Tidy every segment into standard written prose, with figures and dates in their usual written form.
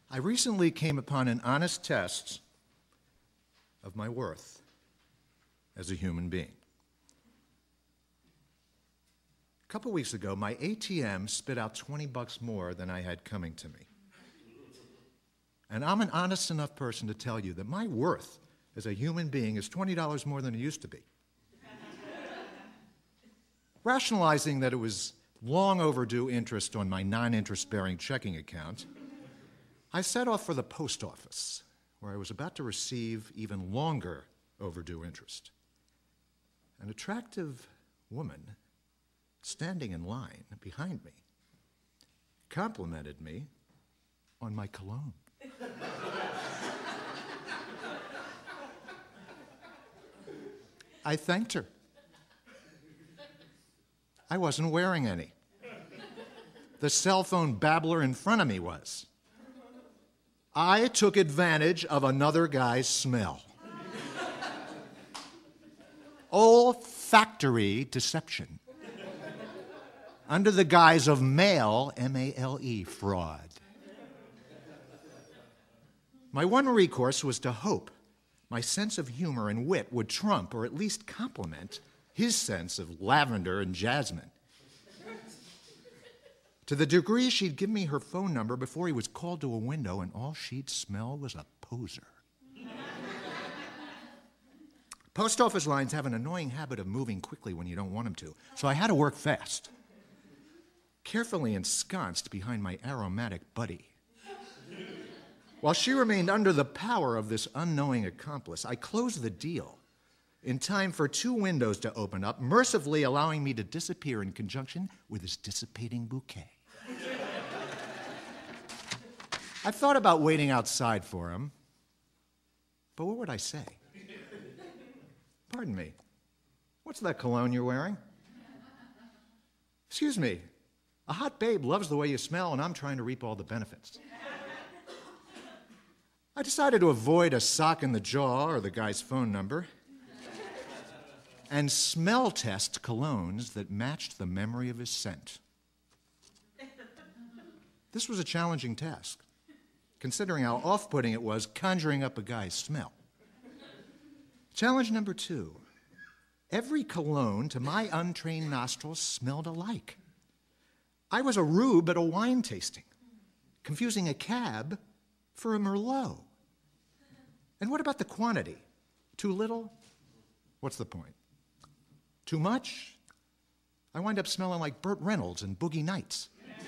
I recently came upon an honest test of my worth as a human being. A couple weeks ago, my ATM spit out $20 more than I had coming to me. And I'm an honest enough person to tell you that my worth as a human being is $20 more than it used to be. Rationalizing that it was long overdue interest on my non-interest-bearing checking account, I set off for the post office, where I was about to receive even longer overdue interest. An attractive woman standing in line behind me complimented me on my cologne. I thanked her. I wasn't wearing any. The cell phone babbler in front of me was. I took advantage of another guy's smell. Olfactory deception. Under the guise of male, M-A-L-E, fraud. My one recourse was to hope my sense of humor and wit would trump or at least complement his sense of lavender and jasmine. To the degree she'd give me her phone number before he was called to a window, and all she'd smell was a poser. Post office lines have an annoying habit of moving quickly when you don't want them to, so I had to work fast. Carefully ensconced behind my aromatic buddy. While she remained under the power of this unknowing accomplice, I closed the deal in time for 2 windows to open up, mercifully allowing me to disappear in conjunction with his dissipating bouquet. I thought about waiting outside for him, but what would I say? Pardon me, what's that cologne you're wearing? Excuse me, a hot babe loves the way you smell, and I'm trying to reap all the benefits. I decided to avoid a sock in the jaw or the guy's phone number and smell test colognes that matched the memory of his scent. This was a challenging task, considering how off-putting it was conjuring up a guy's smell. Challenge number 2. Every cologne to my untrained nostrils smelled alike. I was a rube at a wine tasting, confusing a cab for a Merlot. And what about the quantity? Too little? What's the point? Too much? I wind up smelling like Burt Reynolds and Boogie Nights.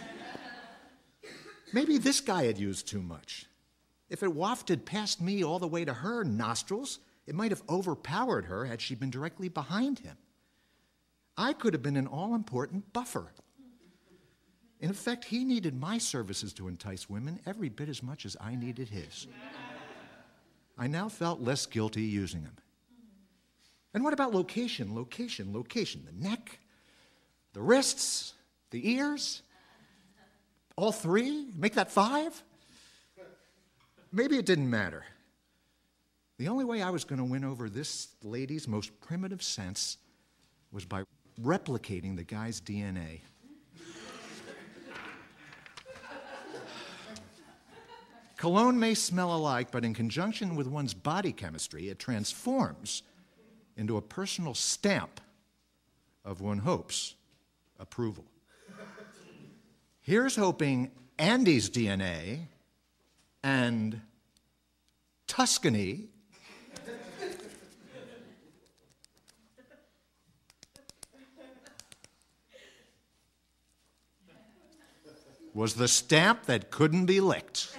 Maybe this guy had used too much. If it wafted past me all the way to her nostrils, it might have overpowered her had she been directly behind him. I could have been an all-important buffer. In effect, he needed my services to entice women every bit as much as I needed his. I now felt less guilty using him. And what about location, location, location? The neck, the wrists, the ears? All 3? Make that 5? Maybe it didn't matter. The only way I was going to win over this lady's most primitive sense was by replicating the guy's DNA. Cologne may smell alike, but in conjunction with one's body chemistry, it transforms into a personal stamp of one hopes approval. Here's hoping Andy's DNA and Tuscany was the stamp that couldn't be licked.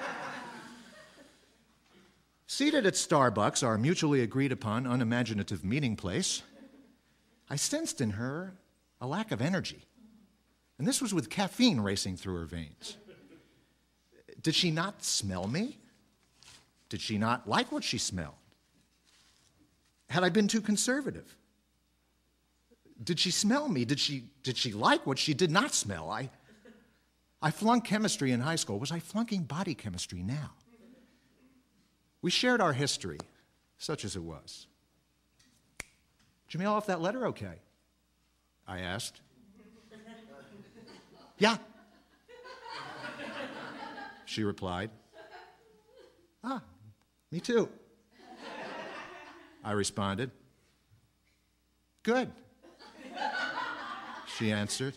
Seated at Starbucks, our mutually agreed upon unimaginative meeting place, I sensed in her a lack of energy. And this was with caffeine racing through her veins. Did she not smell me? Did she not like what she smelled? Had I been too conservative? Did she smell me? Did she like what she did not smell? I flunked chemistry in high school. Was I flunking body chemistry now? We shared our history, such as it was. Did you mail off that letter okay? I asked. Yeah, she replied. Ah, me too, I responded. Good, she answered.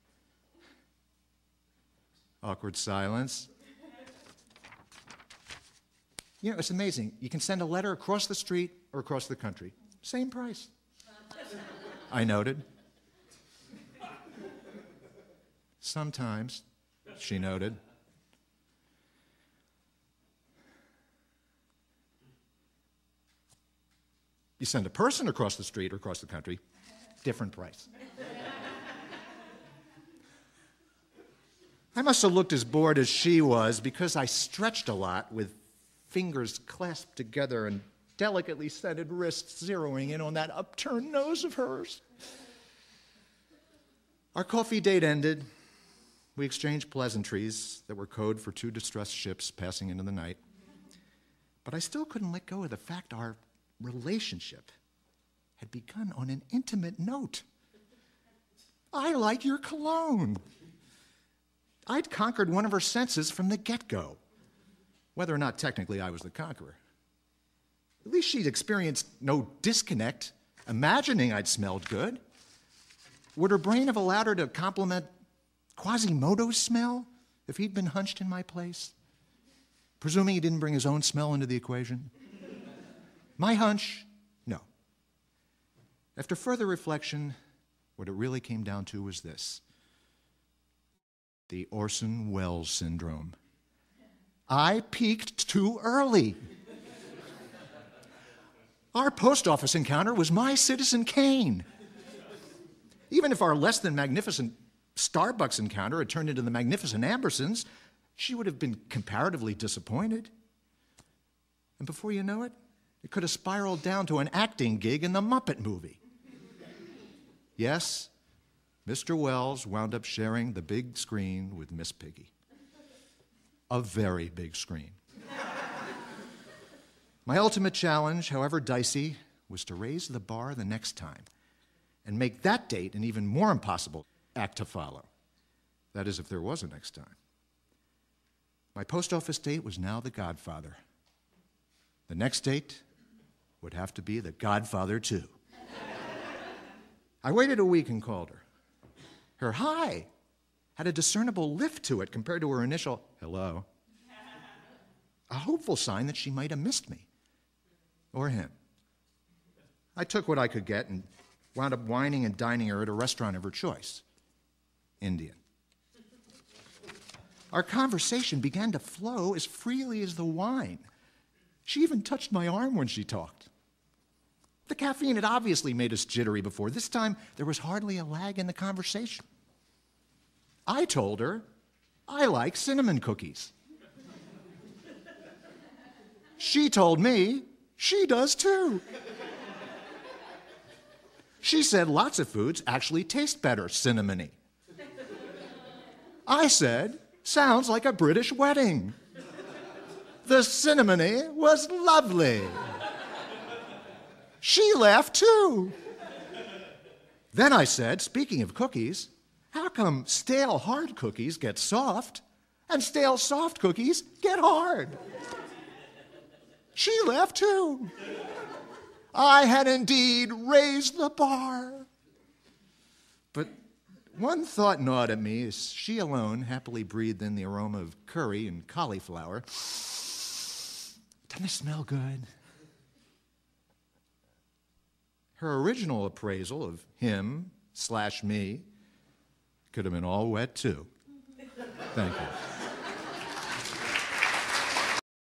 Awkward silence. You know, it's amazing. You can send a letter across the street or across the country. Same price, I noted. Sometimes, she noted. You send a person across the street or across the country, different price. I must have looked as bored as she was because I stretched a lot with fingers clasped together and delicately scented wrists zeroing in on that upturned nose of hers. Our coffee date ended. We exchanged pleasantries that were code for two distressed ships passing into the night. But I still couldn't let go of the fact our relationship had begun on an intimate note. I like your cologne. I'd conquered one of her senses from the get-go, whether or not technically I was the conqueror. At least she'd experienced no disconnect, imagining I'd smelled good. Would her brain have allowed her to compliment Quasimodo's smell if he'd been hunched in my place? Presuming he didn't bring his own smell into the equation? My hunch, no. After further reflection, what it really came down to was this: the Orson Welles syndrome. I peaked too early. Our post office encounter was my Citizen Kane. Even if our less than magnificent Starbucks encounter had turned into the magnificent Ambersons, she would have been comparatively disappointed. And before you know it, it could have spiraled down to an acting gig in the Muppet movie. Yes, Mr. Wells wound up sharing the big screen with Miss Piggy. A very big screen. My ultimate challenge, however dicey, was to raise the bar the next time and make that date an even more impossible act to follow. That is, if there was a next time. My post office date was now The Godfather. The next date would have to be The Godfather 2. I waited a week and called her. Her hi had a discernible lift to it compared to her initial hello. A hopeful sign that she might have missed me. Or him. I took what I could get and wound up wining and dining her at a restaurant of her choice. Indian. Our conversation began to flow as freely as the wine. She even touched my arm when she talked. The caffeine had obviously made us jittery before. This time, there was hardly a lag in the conversation. I told her I like cinnamon cookies. She told me she does too. She said lots of foods actually taste better cinnamony. I said, sounds like a British wedding. The cinnamony was lovely. She laughed too. Then I said, speaking of cookies, how come stale hard cookies get soft and stale soft cookies get hard? She laughed too. I had indeed raised the bar. But one thought gnawed at me as she alone happily breathed in the aroma of curry and cauliflower. Doesn't it smell good? Her original appraisal of him/me could have been all wet too. Thank you.